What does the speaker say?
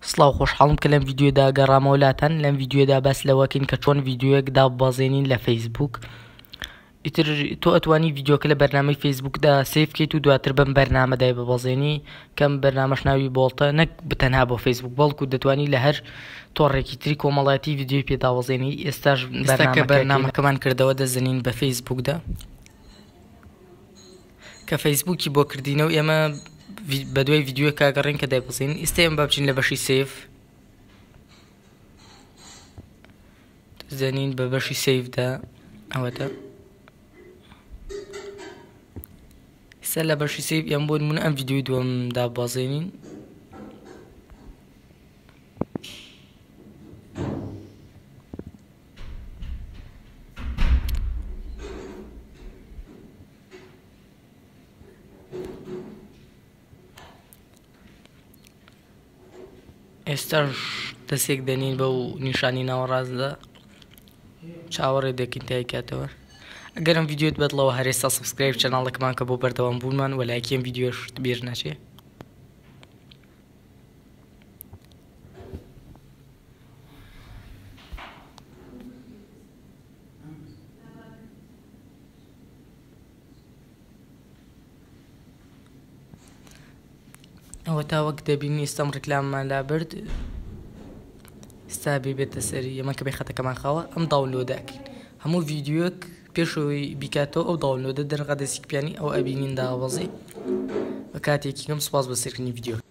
سڵاو خۆشحاڵم کە لەم ڤیدیۆدا گەڕامەوەلاتەن. لەم ڤیدیۆدا باس لەوەکەین کە چۆن ڤیدیۆیەک دابەزێنین لە فەیسبوک. ئیتر تۆ ئەتوانی ڤیدیۆکە لە بەرنامەی فەیسبوکدا سیڤ بکەیت و دواتر بەم بەرنامەدای ببەزێنی. کەم بەرنامەش ناوی بۆڵتە، نەک بتەنها بۆ فەیسبوک، بەڵکو دەتوانی لە هەر تۆڕێکی تری کۆمەڵایەتی ڤیدیۆی پێداوەزێنی. ئێستاش بەرنامەکەمان کردەوە دەزەنین بە فەیسبوکدا کە فەیسبوکی بۆ کردینەوە ئێمە بە دوای ڤیدیۆ کاگەڕین کە دایبەزین. ئێستا ئێمە با بچین لە بەشی سیڤ، دەزانین بە بەشی سیڤدا ئەوەتە. ئێستا لە بەشی سیڤ ئێمە بۆ نمونە ئەم ڤیدیۆی دووەم دابەزێنین. ئێستاش دەستێک دەنین بەو نیشانی ناوەڕاستدا، چاوەڕێ دەکەین تای کاتەوە. ئەگەر ئەم ڤیدیۆت بێتڵەوە هەر ئێستا سبسکرایب چەناڵەکەمان کە بۆ بەردەوام بوونمان و لایکی ئەم ڤیدیۆش بیر ناچێ. ئەوە تا وەک دەبینی ئێستام ڕێکلاممان لا برد. ئێستا بێتە سەری ئەمە کە بێ خەتەکەمان خاوە ئەم داونلۆداکەین. هەموو ڤیدیۆک پێشەوەی بیکاتەوە ئەو داونلۆدە دەرغا دەسیکپیانی ئەو ئەبینین دابەزی. بە کاتێکی کەم سوپاس بە سەرکردنی ڤیدیۆ.